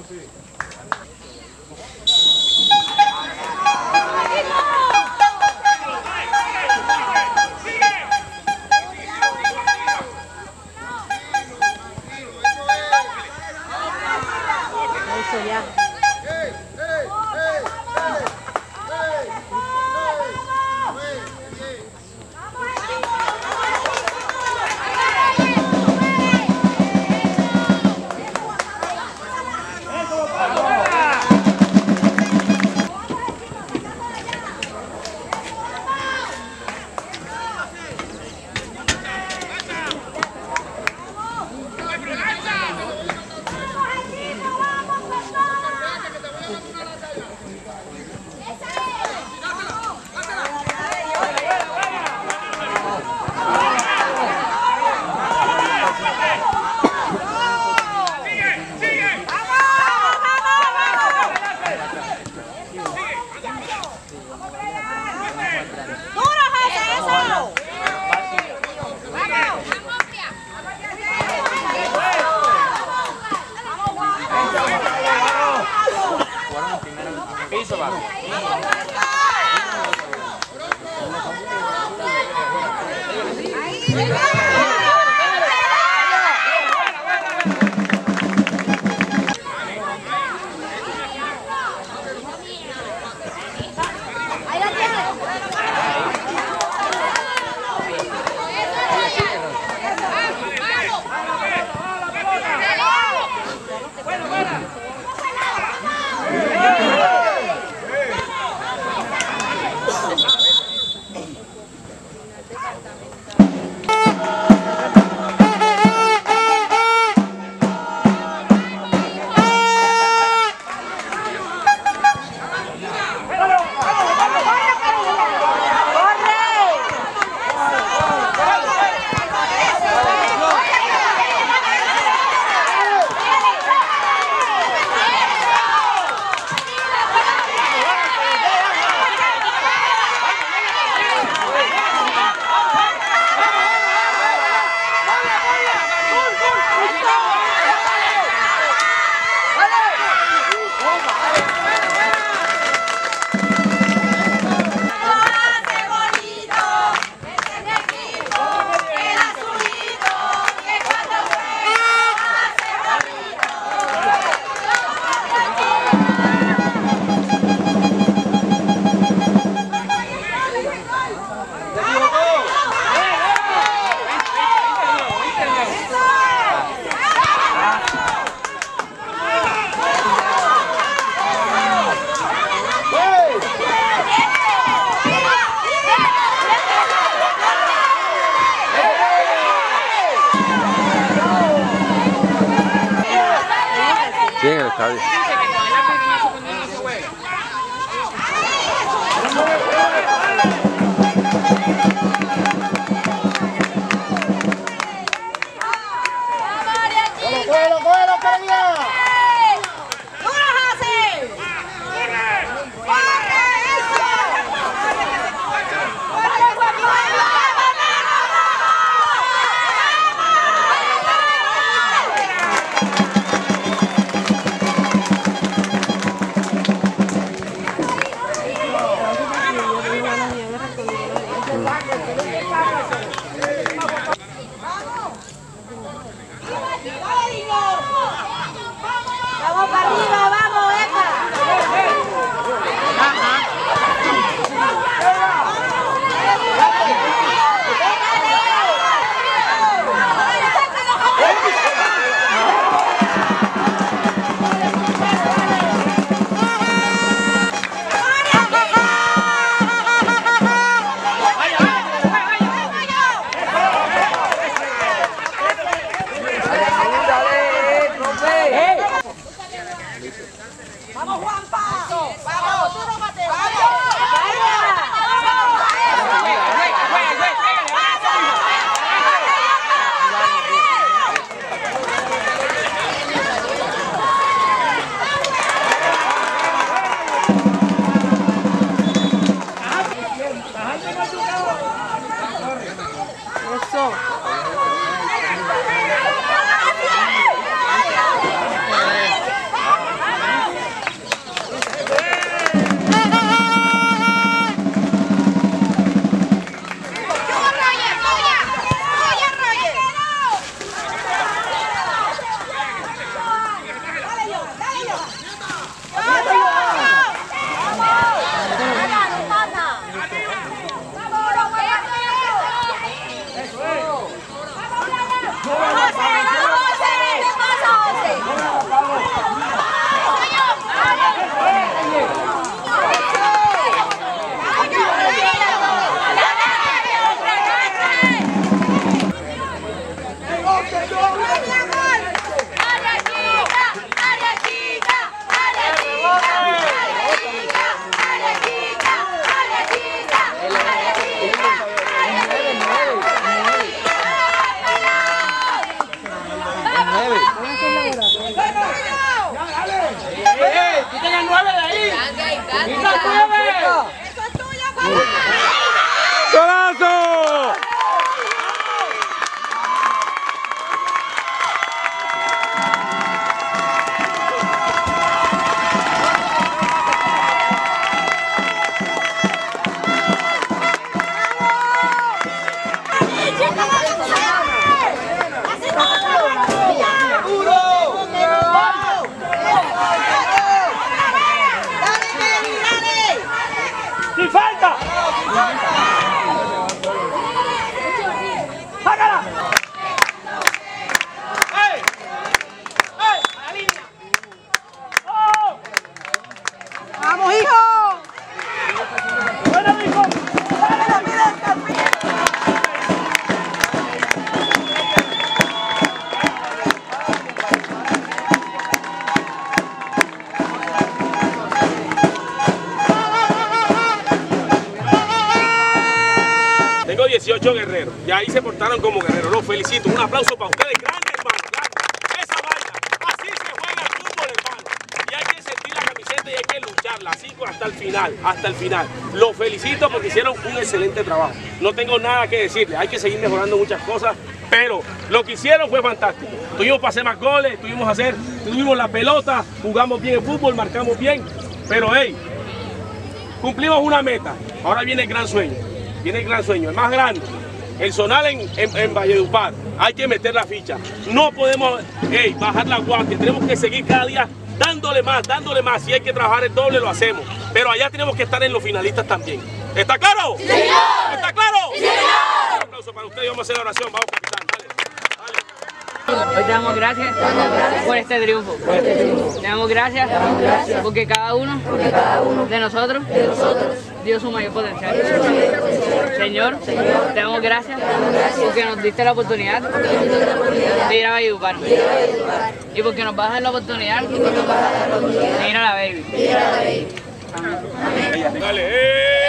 Eso ya. Piso, papi. Sí, en el estadio. ¡Cógelo, Kenia! ¡Vamos! muchos guerreros. Y ahí se portaron como guerreros. Los felicito. Un aplauso para ustedes, grandes hermanos. Grandes. Esa vaina. Así se juega el fútbol, hermano. Y hay que sentir la camiseta y hay que lucharla. Así hasta el final. Hasta el final. Los felicito porque hicieron un excelente trabajo. No tengo nada que decirles. Hay que seguir mejorando muchas cosas. Pero lo que hicieron fue fantástico. Tuvimos para hacer más goles, tuvimos la pelota, jugamos bien el fútbol, marcamos bien. Pero hey, cumplimos una meta. Ahora viene el gran sueño. Viene el gran sueño, el más grande. El zonal en Valledupar. Hay que meter la ficha. No podemos bajar la guardia. Tenemos que seguir cada día dándole más, dándole más. Si hay que trabajar el doble, lo hacemos. Pero allá tenemos que estar en los finalistas también. ¿Está claro? ¡Sí, señor! ¿Está claro? ¡Sí, señor! Un aplauso para ustedes y vamos a hacer la oración. Vamos, capitán. Hoy te damos gracias por este triunfo. Te damos gracias porque cada uno de nosotros dio su mayor potencial. Señor, te damos gracias porque nos diste la oportunidad de ir a Valledupar. Y porque nos vas a dar la oportunidad de ir a la Baby. Dale.